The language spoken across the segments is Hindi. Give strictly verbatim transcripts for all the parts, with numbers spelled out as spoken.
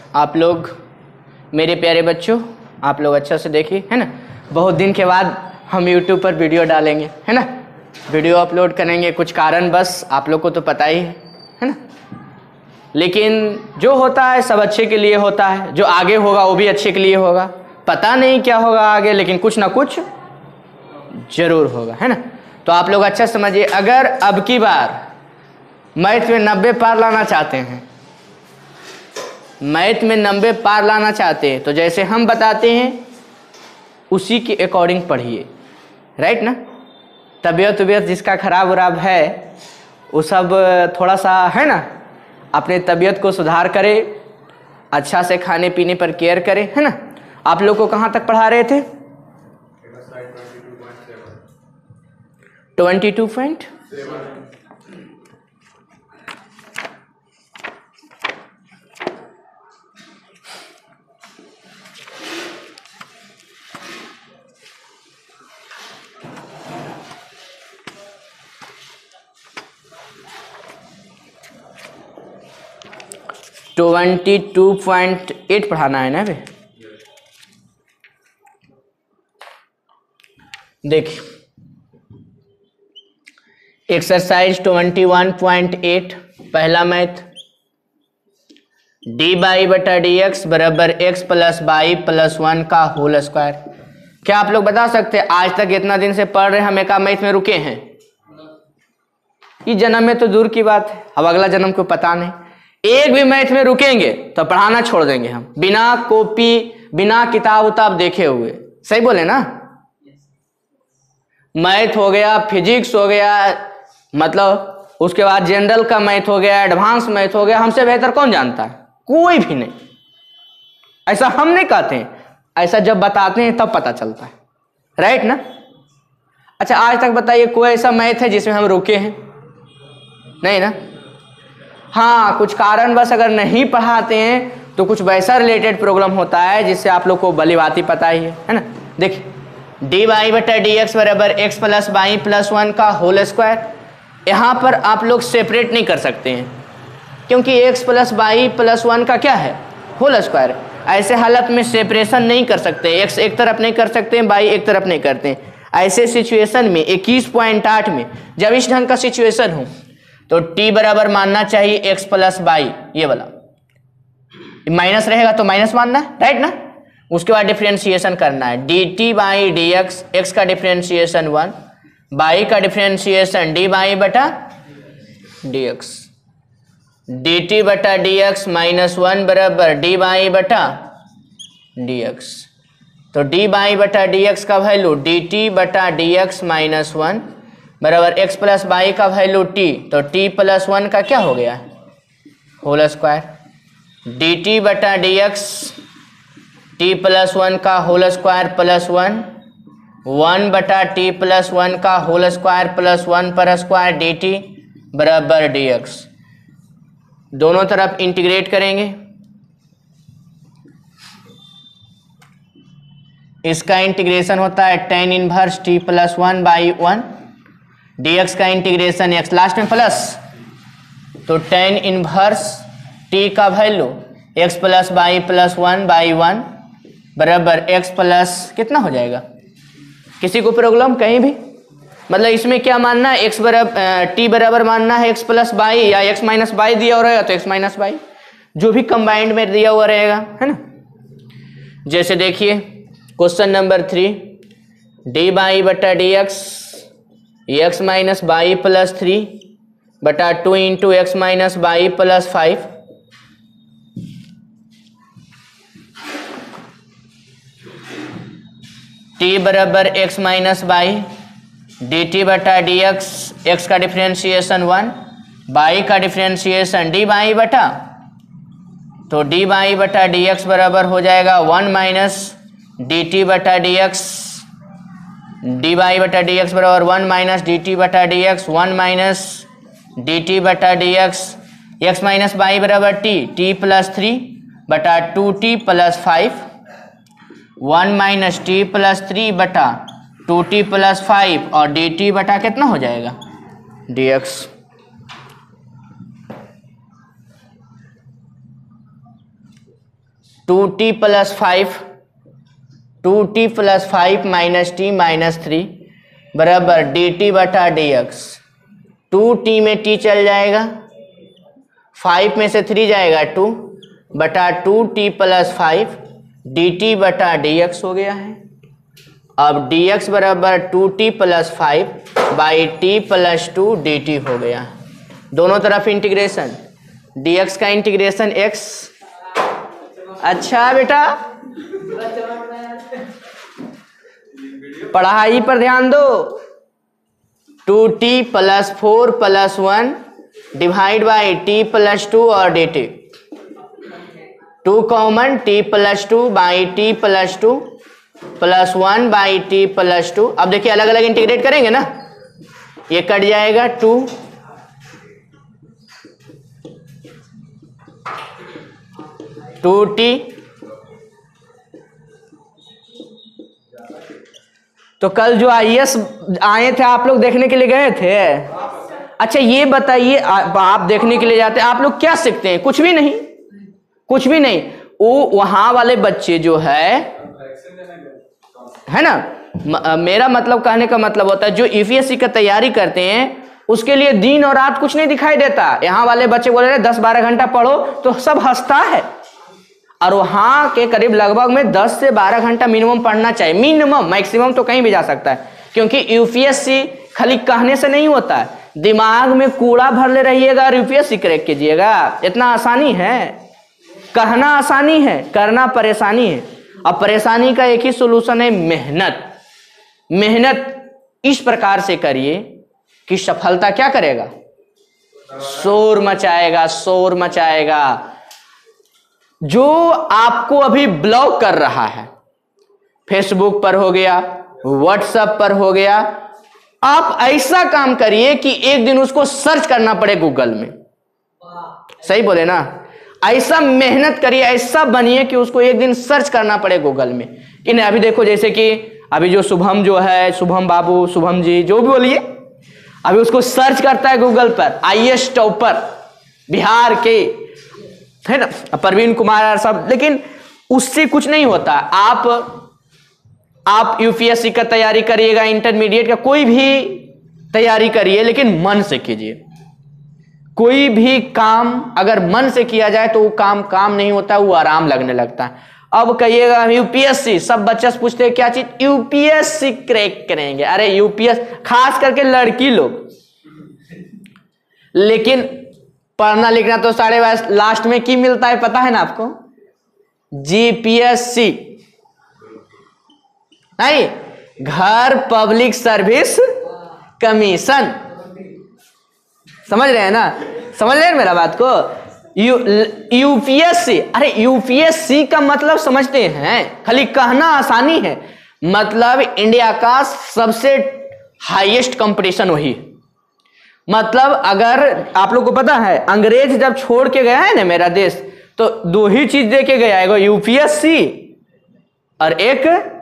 आप लोग मेरे प्यारे बच्चों, आप लोग अच्छा से देखिए, है ना। बहुत दिन के बाद हम यूट्यूब पर वीडियो डालेंगे, है ना, वीडियो अपलोड करेंगे, कुछ कारण बस आप लोग को तो पता ही है, है ना। लेकिन जो होता है सब अच्छे के लिए होता है, जो आगे होगा वो भी अच्छे के लिए होगा। पता नहीं क्या होगा आगे, लेकिन कुछ ना कुछ जरूर होगा, है ना। तो आप लोग अच्छा समझिए, अगर अब की बार मैथ में नब्बे पार लाना चाहते हैं, मैथ में नब्बे पार लाना चाहते हैं, तो जैसे हम बताते हैं उसी के अकॉर्डिंग पढ़िए, राइट ना। तबीयत तबीयत जिसका खराब उराब है वो सब थोड़ा सा, है ना, अपने तबीयत को सुधार करे, अच्छा से खाने पीने पर केयर करे, है ना। आप लोग को कहाँ तक पढ़ा रहे थे? Twenty two point twenty two point eight पढ़ाना है ना बे। देखिए exercise twenty one point eight, पहला मैथ, डी बाई बटा डी एक्स बराबर x plus y plus one का होल स्क्वायर। क्या आप लोग बता सकते हैं आज तक इतना दिन से पढ़ रहे हम एक मैथ में रुके हैं? इस जन्म में तो दूर की बात है, अब अगला जन्म को पता नहीं। एक भी मैथ में रुकेंगे तो पढ़ाना छोड़ देंगे हम, बिना कॉपी बिना किताब उताब देखे हुए। सही बोले ना। मैथ हो गया, फिजिक्स हो गया, मतलब उसके बाद जनरल का मैथ हो गया, एडवांस मैथ हो गया, हमसे बेहतर कौन जानता है? कोई भी नहीं। ऐसा हम नहीं कहते हैं, ऐसा जब बताते हैं तब पता चलता है, राइट ना। अच्छा आज तक बताइए कोई ऐसा मैथ है जिसमें हम रुके हैं? नहीं ना। हाँ, कुछ कारणवश अगर नहीं पढ़ाते हैं तो कुछ वैसा रिलेटेड प्रॉब्लम होता है जिससे आप लोग को भली बात ही पता ही है, है ना। देखिए डी वाई बटा डी एक्स बराबर x plus y plus one का होल स्क्वायर। यहाँ पर आप लोग सेपरेट नहीं कर सकते हैं क्योंकि x plus y plus one का क्या है? Whole square. ऐसे हालत में सेपरेशन नहीं कर सकते, एक्स एक तरफ नहीं कर सकते, बाई एक तरफ नहीं करते। ऐसे सिचुएशन में इक्कीस पॉइंट आठ में जब इस ढंग का सिचुएशन हो तो t बराबर मानना चाहिए x प्लस बाई, ये वाला माइनस रहेगा तो माइनस मानना है, राइट ना। उसके बाद डिफरेंशिएशन करना है, d t by d x, x का डिफरेंशिएशन वन, बाई का डिफरेंशिएशन डी बाई बटा डी एक्स, डी टी बटा डी एक्स माइनस वन बराबर डी बाई बटा डी एक्स। तो डी बाई बटा डी एक्स का वैल्यू डी टी बटा डी एक्स माइनस वन बराबर एक्स प्लस बाई का वैल्यू टी, तो टी प्लस वन का क्या हो गया? Whole square. डी टी बटा d x, t plus one का whole square plus one, one बटा टी प्लस वन का होल स्क्वायर प्लस वन पर स्क्वायर डी टी बराबर डी एक्स। दोनों तरफ इंटीग्रेट करेंगे, इसका इंटीग्रेशन होता है tan inverse t plus one by one, dx का इंटीग्रेशन x लास्ट में प्लस, तो टेन इनवर्स t का value x plus y plus one by one बराबर x प्लस कितना हो जाएगा? किसी को प्रॉब्लम कहीं भी? मतलब इसमें क्या मानना है? x बराबर t बराबर मानना है x प्लस बाई या x माइनस बाई दिया हुआ रहेगा तो x माइनस बाई, जो भी कंबाइंड में दिया हुआ रहेगा, है ना। जैसे देखिए question number three, d y बटा d x x minus y plus three बटा two into x minus y plus five, t बराबर x minus y, d t बटा डी एक्स, एक्स का डिफ्रेंशिएशन वन, बाई का डिफ्रेंशिएशन डी बाई बटा, तो डी बाई बटा डी एक्स बराबर हो जाएगा वन माइनस डी टी बटा डी एक्स, डी बाई बटा डी एक्स बराबर वन माइनस डी टी बटा d x, one minus d t बटा d x, x minus y बराबर टी, टी प्लस थ्री बटा two t plus five, one minus t plus three बटा टू टी प्लस फाइव और डी टी बटा कितना हो जाएगा? D x. Two t plus five two t plus five minus t minus three बराबर डी टी बटा डी एक्स। टू टी में टी चल जाएगा, फाइव में से थ्री जाएगा टू बटा two t plus five d t बटा डी एक्स हो गया है। अब डी एक्स बराबर two t plus five by t plus two d t हो गया। दोनों तरफ इंटीग्रेशन, डी एक्स का इंटीग्रेशन एक्स। अच्छा बेटा पढ़ाई पर ध्यान दो। Two t plus four plus one divide by t plus two और d t. Two common, t plus two by t plus two plus one by t plus two. अब देखिए अलग अलग इंटीग्रेट करेंगे ना, ये कट जाएगा टू टू टी। तो कल जो आई एस आए थे आप लोग देखने के लिए गए थे। अच्छा ये बताइए, आप देखने के लिए जाते हैं, आप लोग क्या सीखते हैं? कुछ भी नहीं, कुछ भी नहीं। वो वहां वाले बच्चे जो है है ना, म, मेरा मतलब कहने का मतलब होता है जो यूपीएससी का तैयारी करते हैं उसके लिए दिन और रात कुछ नहीं दिखाई देता। यहाँ वाले बच्चे बोल रहे दस बारह घंटा पढ़ो तो सब हंसता है, और वहां के करीब लगभग में दस से बारह घंटा मिनिमम पढ़ना चाहिए। मिनिमम, मैक्सिमम तो कहीं भी जा सकता है, क्योंकि यूपीएससी खाली कहने से नहीं होता है, दिमाग में कूड़ा भर ले रहिएगा और यूपीएससी क्रैक कीजिएगा। इतना आसानी है, कहना आसानी है, करना परेशानी है। अब परेशानी का एक ही सोल्यूशन है, मेहनत। मेहनत इस प्रकार से करिए कि सफलता क्या करेगा, शोर मचाएगा, शोर मचाएगा। जो आपको अभी ब्लॉक कर रहा है, फेसबुक पर हो गया, व्हाट्सएप पर हो गया, आप ऐसा काम करिए कि एक दिन उसको सर्च करना पड़े गूगल में। सही बोले ना? ऐसा मेहनत करिए, ऐसा बनिए कि उसको एक दिन सर्च करना पड़े गूगल में। कि नहीं, अभी देखो जैसे कि अभी जो शुभम जो है, शुभम बाबू, शुभम जी जो भी बोलिए, अभी उसको सर्च करता है गूगल पर, आईएएस टॉपर बिहार के, है ना, प्रवीण कुमार सब, लेकिन उससे कुछ नहीं होता। आप आप यूपीएससी का तैयारी करिएगा, इंटरमीडिएट का कोई भी तैयारी करिए, लेकिन मन से कीजिए। कोई भी काम अगर मन से किया जाए तो वो काम काम नहीं होता, वो आराम लगने लगता है। अब कहिएगा यूपीएससी, सब बच्चे से पूछते हैं क्या चीज, यूपीएससी क्रैक करेंगे। अरे यूपीएस, खास करके लड़की लोग, लेकिन पढ़ना लिखना तो साढ़े लास्ट में की मिलता है पता है ना आपको, जीपीएससी नहीं, घर पब्लिक सर्विस कमीशन। समझ रहे हैं ना, समझ रहे हैं मेरा बात को। यू यूपीएससी, अरे यूपीएससी का मतलब समझते हैं, खाली कहना आसानी है, मतलब इंडिया का सबसे हाईएस्ट कंपटीशन वही। मतलब अगर आप लोग को पता है, अंग्रेज जब छोड़ के गया है ना मेरा देश, तो दो ही चीज दे के गया है, यूपीएससी और एक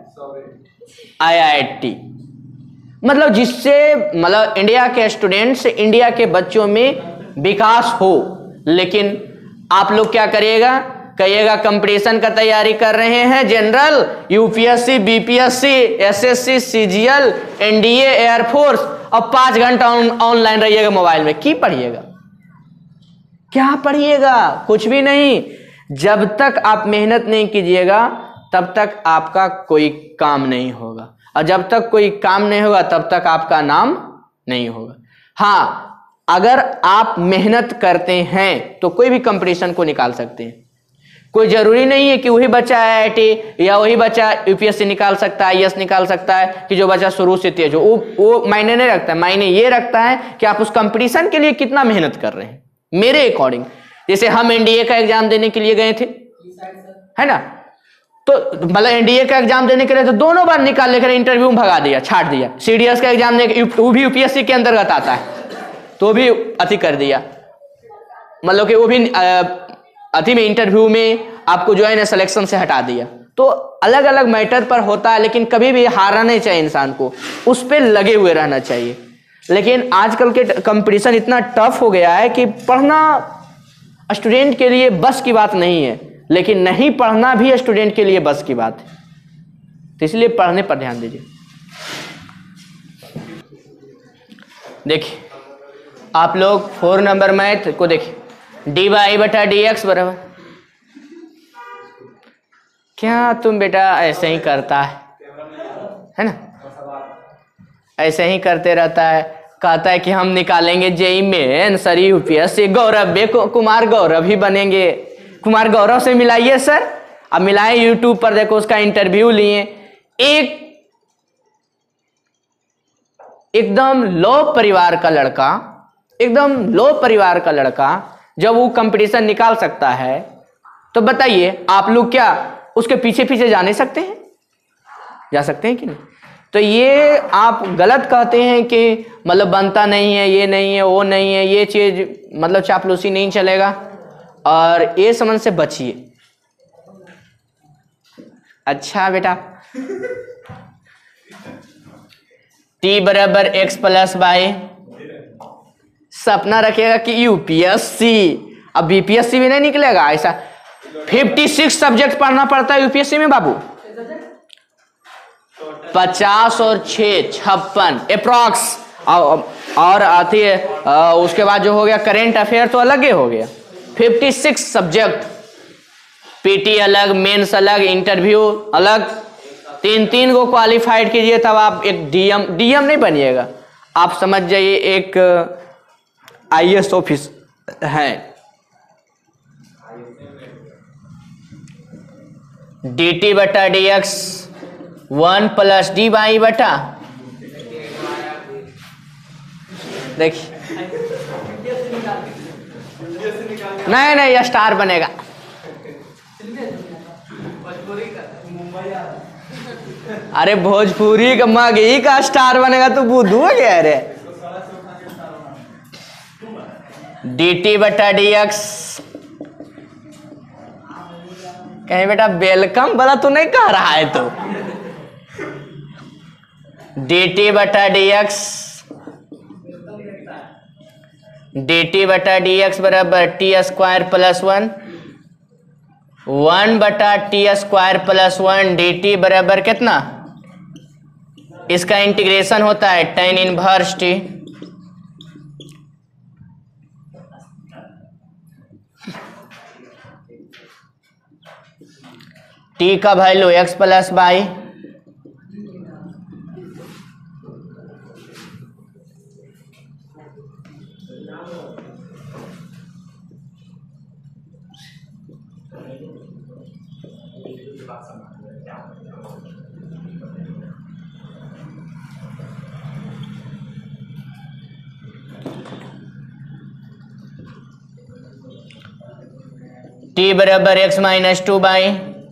आईआईटी। मतलब जिससे मतलब इंडिया के स्टूडेंट्स, इंडिया के बच्चों में विकास हो। लेकिन आप लोग क्या करिएगा, कहिएगा कंपटीशन का तैयारी कर रहे हैं, general, UPSC, BPSC, SSC, CGL, NDA, air force, और पांच घंटा ऑनलाइन रहिएगा मोबाइल में, की पढ़िएगा, क्या पढ़िएगा, कुछ भी नहीं। जब तक आप मेहनत नहीं कीजिएगा तब तक आपका कोई काम नहीं होगा, और जब तक कोई काम नहीं होगा तब तक आपका नाम नहीं होगा। हाँ, अगर आप मेहनत करते हैं तो कोई भी कंपटीशन को निकाल सकते हैं। कोई जरूरी नहीं है कि वही बच्चा आईआईटी या वही बच्चा यूपीएससी निकाल सकता है, आईएएस निकाल सकता है, कि जो बच्चा शुरू से तेज हो। वो वो मायने नहीं रखता है, मायने ये रखता है कि आप उस कंपटीशन के लिए कितना मेहनत कर रहे हैं। मेरे अकॉर्डिंग, जैसे हम एनडीए का एग्जाम देने के लिए गए थे, है ना, तो मतलब एनडीए का एग्जाम देने के लिए तो दोनों बार निकाल लेकर इंटरव्यू में भगा दिया, छाट दिया। सीडीएस का एग्जाम देने, वो भी यूपीएससी के अंतर्गत आता है, तो भी अति कर दिया। मतलब कि वो भी अति में इंटरव्यू में आपको जो है ना सिलेक्शन से हटा दिया। तो अलग अलग मैटर पर होता है, लेकिन कभी भी हारना नहीं चाहिए इंसान को, उस पर लगे हुए रहना चाहिए। लेकिन आजकल के कंपटीशन इतना टफ हो गया है कि पढ़ना स्टूडेंट के लिए बस की बात नहीं है। लेकिन नहीं पढ़ना भी स्टूडेंट के लिए बस की बात है, तो इसलिए पढ़ने पर ध्यान दीजिए। देखिए आप लोग फोर नंबर मैथ को देखिए, डी बाई बटा डी एक्स बराबर, क्या तुम बेटा ऐसे ही करता है है ना, ऐसे ही करते रहता है, कहता है कि हम निकालेंगे JEE main sir UPSC, Gaurav को कुमार गौरव ही बनेंगे, कुमार गौरव से मिलाइए सर। अब मिलाए यूट्यूब पर, देखो उसका इंटरव्यू लिए, एक एकदम लो परिवार का लड़का, एकदम लो परिवार का लड़का जब वो कंपटीशन निकाल सकता है, तो बताइए आप लोग क्या उसके पीछे पीछे जा नहीं सकते हैं? जा सकते हैं कि नहीं? तो ये आप गलत कहते हैं कि मतलब बनता नहीं है, ये नहीं है, वो नहीं है, ये चीज मतलब चापलूसी नहीं चलेगा, और ये समझ से बचिए। अच्छा बेटा, टी बराबर एक्स प्लस बाई, सपना रखिएगा कि यूपीएससी, अब बीपीएससी भी नहीं निकलेगा ऐसा। छप्पन सब्जेक्ट पढ़ना पड़ता है यूपीएससी में बाबू, पचास और छः छप्पन अप्रॉक्स, और आती है उसके बाद जो हो गया करेंट अफेयर तो अलग ही हो गया। छप्पन सब्जेक्ट, पीटी अलग, मेंस अलग, इंटरव्यू अलग, तीन तीन को क्वालिफाइड कीजिए तब आप एक डीएम डीएम नहीं बनिएगा, आप समझ जाइए एक आईएएस ऑफिस है। डी टी बटा d x one plus d y बटा, देखिए नहीं नहीं, यह स्टार बनेगा। अरे भोजपुरी का मगही का स्टार बनेगा तो बुद्धू हो गया रे। डी टी बटा डी एक्स, कहीं बेटा वेलकम वाला तो नहीं कह रहा है तो, डी टी बटा डी एक्स, डी टी बटा डी एक्स बराबर t square plus one, one बटा t square plus one, d t बराबर कितना, इसका इंटीग्रेशन होता है टेन इनवर्स टी, टी का value x plus y, t बराबर x minus two y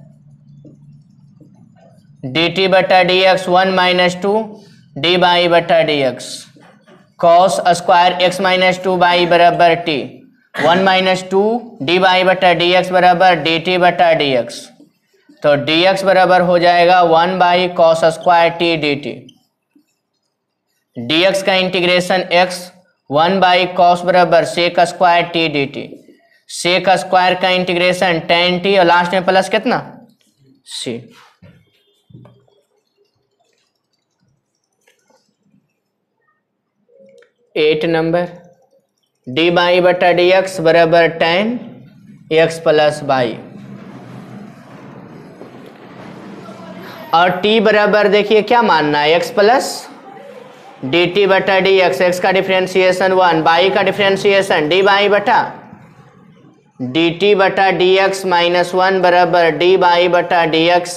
d t बटा d x one minus two d y बटा d x, cos square x minus two y बराबर t, one minus two d y बटा डी एक्स बराबर डी टी बटा डी एक्स, तो डी एक्स बराबर हो जाएगा one by cos square t d t, d x का integration x, one by cos बराबर sec square t d t, sec square का इंटीग्रेशन टेन टी, और लास्ट में प्लस कितना C. Eight number, d y बटा डी एक्स बराबर टेन एक्स प्लस बाई, और टी बराबर देखिए क्या मानना है, एक्स प्लस डी टी बटा डी एक्स, एक्स का डिफ्रेंसिएशन वन, बाई का डिफ्रेंसिएशन डी बाई बटा डी टी बटा डी एक्स माइनस वन बराबर डी बाई बटा डी एक्स,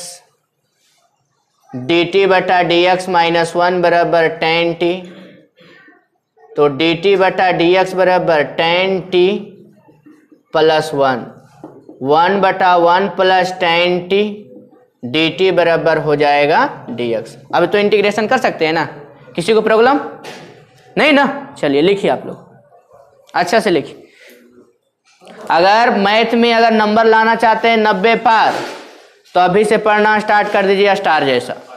डी टी बटा डी एक्स माइनस वन बराबर टेन टी, तो डी टी बटा डी एक्स बराबर tan t plus one, one बटा one plus tan t, d t बराबर हो जाएगा डी एक्स। अब तो इंटीग्रेशन कर सकते हैं ना, किसी को प्रॉब्लम नहीं ना? चलिए लिखिए आप लोग अच्छा से लिखिए। अगर मैथ में अगर नंबर लाना चाहते हैं नब्बे पार, तो अभी से पढ़ना स्टार्ट कर दीजिए स्टार जैसा।